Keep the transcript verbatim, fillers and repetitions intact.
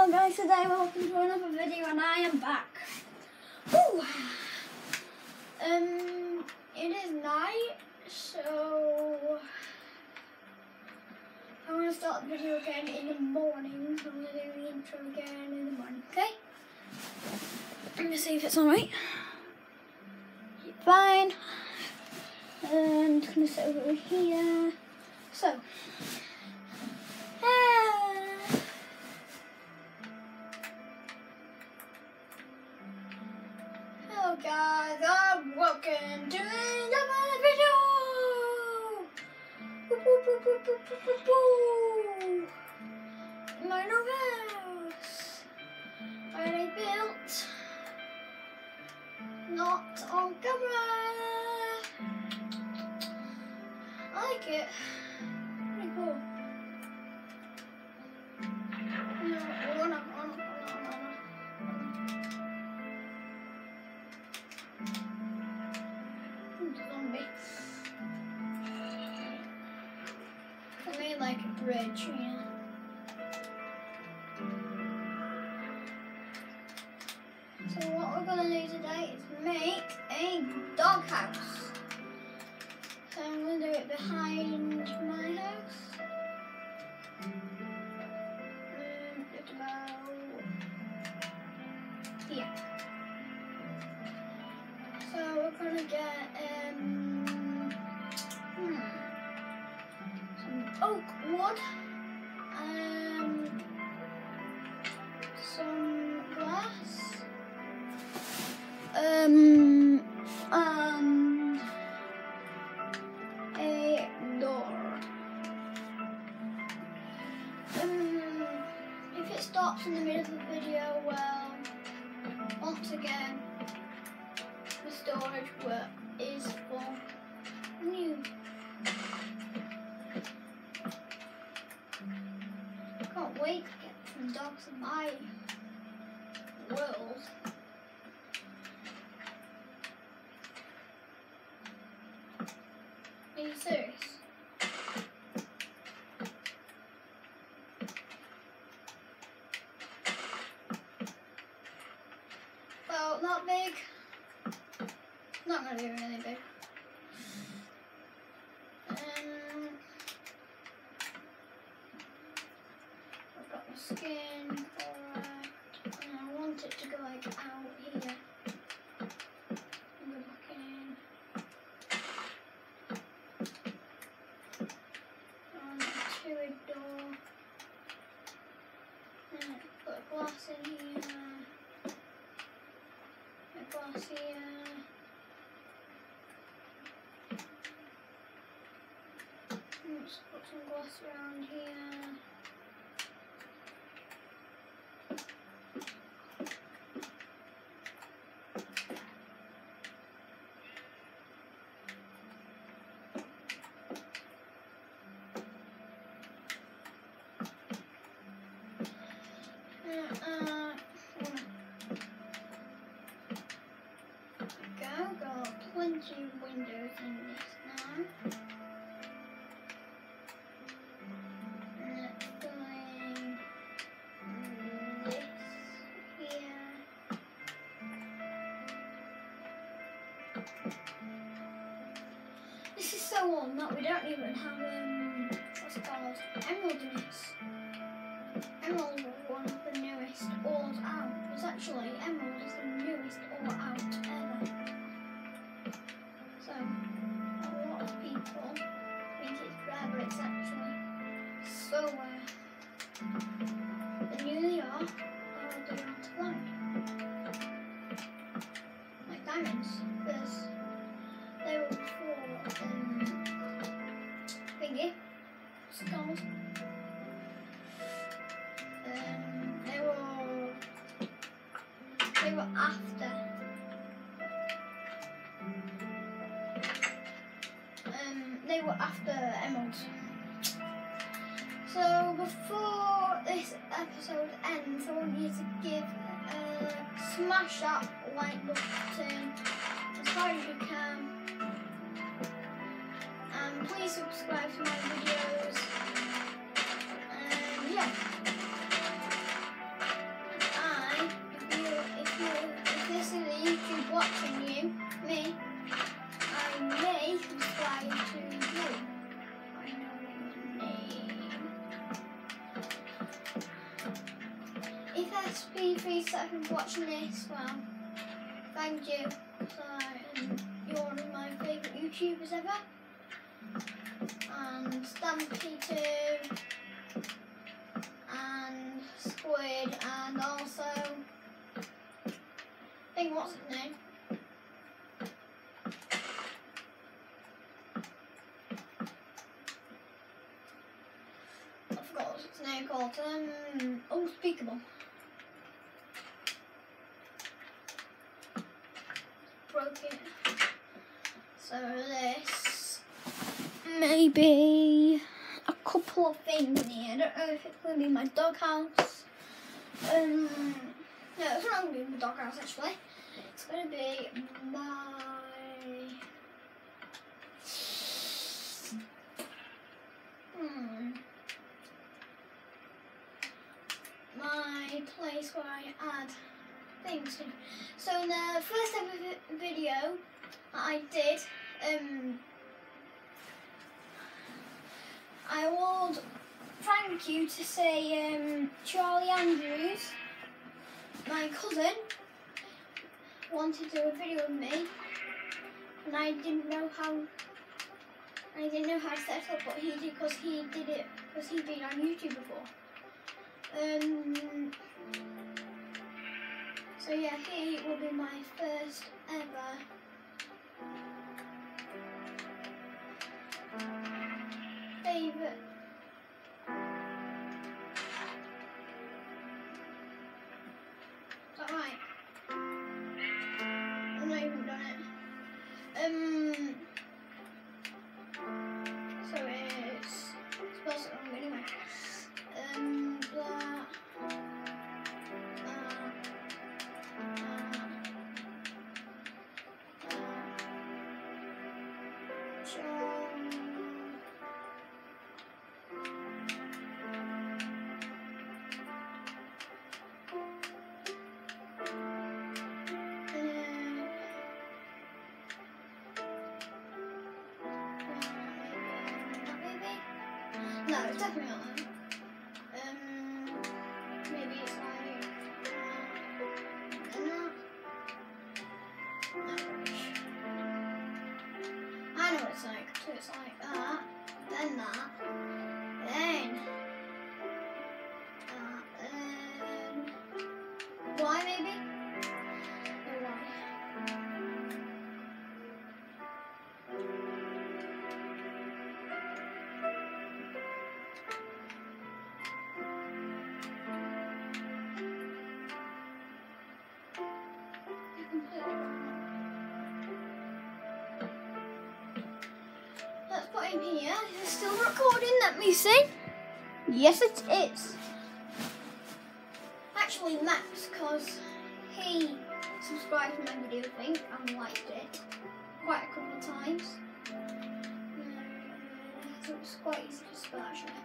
Hello guys, today welcome to another video and I am back. Woo! Um, it is night, so I'm going to start the video again in the morning, so I'm going to do the intro again in the morning, okay? I'm going to see if it's alright. Fine. And I'm going to sit over here. So, hello guys, I'm welcome to another video. Woo, woo, woo, woo, woo, woo, woo, woo. My new house, already built, not on camera. I like it. Pretty cool. No, oh, no, oh, no, oh, no, oh, no, oh, no. Zombie. I made like a bridge, yeah. So what we're gonna do today is make a doghouse. So I'm gonna do it behind my house. Um, just about here. So we're gonna get um hmm, some oak wood, um, some glass, um, and a door. Um, if it stops in the middle of the video, well, once again, the storage work is for new. Can't wait to get some dogs in my world. Are you serious? Well, not big. Not gonna be really big. Um, I've got my skin, alright, and I want it to go like out here. And go back in. And to a door. And put a glass in here. A glass here. Let's put some glass around here. Uh, uh, go, got plenty of windows in this now. This is so old that we don't even have um what's it called? Emerald in it. Emerald was one of the newest ores out. It's actually emerald is the newest ore out ever. So a lot of people think it's rare, but it's actually so rare. The new they are are the ones to find. Like diamonds, because they were before um, thingy, what's it called? Um, they were, they were after, um, they were after emeralds. So before this episode ends, I want you to give, uh, smash that like button as hard as you can. And please subscribe to my videos. And yeah. S P three seconds watching this, well, thank you. So, um, you're one of my favourite YouTubers ever. And Stampy too. And Squid, and also, I think, what's his name? I forgot what his name called. Um, Unspeakable. Broke it. So this, maybe a couple of things in here. I don't know if it's going to be my doghouse. Um, no, it's not going to be my doghouse actually. It's going to be my hmm, my place where I add things to. So in the first ever video that I did, um, I would thank you to say um, Charlie Andrews, my cousin, wanted to do a video with me, and I didn't know how. I didn't know how to set it up, but he did because he did it because he'd been on YouTube before. Um. So yeah, he will be my first ever favourite. Is that right? I've not even done it. Um. So it's spells it wrong anyway. Um. Blah. No, it's definitely not that. Um, maybe it's like uh, and that. No, rubbish. I know what it's like. So it's like that, then that, then that, then Y maybe? Or Y. Let's put him here. It's still recording, let me see. Yes, it is. Actually, Max, because he subscribed to my video, I think, and liked it quite a couple of times. Uh, so it's quite easy to spell, actually.